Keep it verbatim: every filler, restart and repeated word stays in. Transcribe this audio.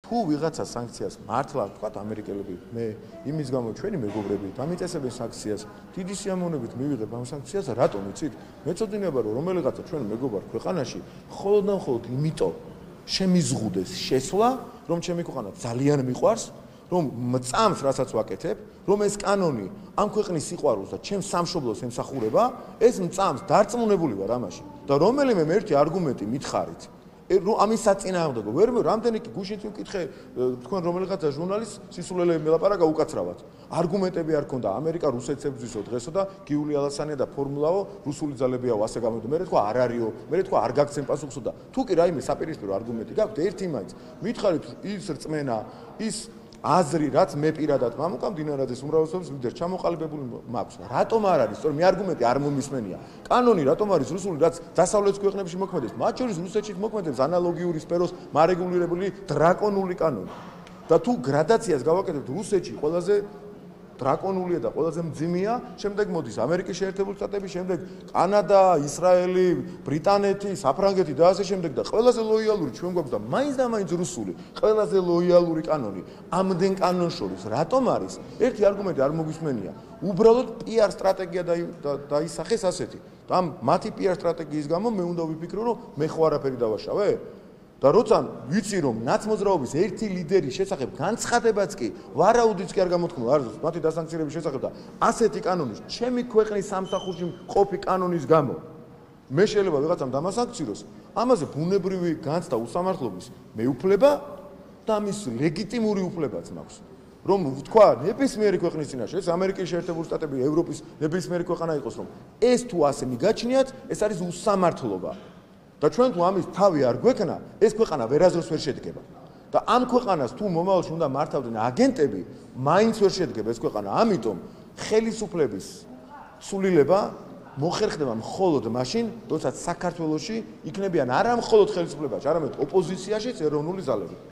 თუ ვიღაცა სანქციას მართლა თქვა ამერიკელები მე იმის გამო ჩვენი მეგობრები დამიწესებენ სანქციას დიდი სიამოვნებით მივიღებ ამ სანქციას რატომ იცით მეწოდინება რომ რომელიღაცა ჩვენ მეგობარ ქვეყანაში მხოლოდ და მხოლოდ იმიტომ შემიზღუდეს შესვლა რომ ჩემი ქვეყანა ძალიან მიყვარს რომ მწამს რასაც ვაკეთებ რომ ეს კანონი ამ ქვეყნის სიყვარულს და ჩემს სამშობლოს ემსახურება ეს მწამს დარწმუნებული ვარ ამაში და რომელიმე მე ერთი არგუმენტი მითხარით რომ ამის საწინააღმდეგო ვერ რამდენი გუშინც ვკითხე თქვენ რომელიღაცა ჟურნალისტს სისულელე მელაპარაკა უკაცრავად არგუმენტები არ ქონდა ამერიკა რუსეთს ებრძვისო დღესო და გიული ალასანია და ფორმულაო რუსული ძალებიაო ასე გამოდო მე თქვა არ არისო მე თქვა არ გაგცემ პასუხსო და თუ კი რაიმე საპირისპირო არგუმენტი გაქვთ ერთი მაინც მითხარით ის რწმენა ის აზრი რაც მე პირადად მამუკა მდინარაძეს უმრავლესობის ლიდერ ჩამოყალიბებული მაქვს რატომ არ არის სწორ მე არგუმენტი არ მომისმენია კანონი რატომ არის რუსული რაც დასავლეთ ქვეყნებში მოქმედებს მათ შორის რუსეთშიც მოქმედებს ანალოგიური სფეროს მარეგულირებული დრაკონული კანონი და თუ გრადაციას გავაკეთებთ რუსეთში ყველაზე დრაკონულია და ყველაზე მძიმეა შემდეგ მოდის ამერიკის შეერთებული შტატები შემდეგ კანადა ისრაელი ბრიტანეთი საფრანგეთი და ასე შემდეგ და ყველაზე ლოიალური ჩვენ გვაქვს და მაინც და მაინც რუსული ყველაზე ლოიალური კანონი ამდენ კანონს შორის რატომ არის ერთი არგუმენტი არ მოგვისმენია უბრალოდ პიარ სტრატეგია დაისახეს ასეთი და ამ მათი პიარ სტრატეგიის გამო მე უნდა ვიფიქრო რომ მე ხო არაფერი დავაშავე და როცა ვიცი რომ ნაცმოძრაობის ერთი ლიდერის შესახებ განცხადებაც კი ვარაუდიც კი არ გამოთქმულა არ მათი დასანქცირების შესახებ და ასეთი კანონის ჩემი ქვეყნის სამსახურში მყოფი კანონის გამო მე შეიძლება ვიღაცამ დამასანქციროს ამაზე ბუნებრივი განცდა უსამართლობის მეუფლება და ამის ლეგიტიმური უფლებაც მაქვს რომ ვთქვა ნებისმიერი ქვეყნის წინაშე ეს ამერიკის შეერთებული შტატები ევროპის ნებისმიერი ქვეყანა იყოს რომ ეს თუ ასე მიგაჩნიათ ეს არის უსამართლობა და ჩვენ თუ ამის თავი არ გვექნა ეს ქვეყანა ვერაზრს ვერ შედგება და ამ ქვეყანას თუ მომავალში უნდა მართავდნენ აგენტები მაინც ვერ შედგება ეს ქვეყანა ამიტომ ხელისუფლების სულილება მოხერხდება მხოლოდ მაშინ როდესაც საქართველოში იქნებიან არა მხოლოდ ხელისუფლებაში არამედ ოპოზიციაშიც ეროვნული ძალები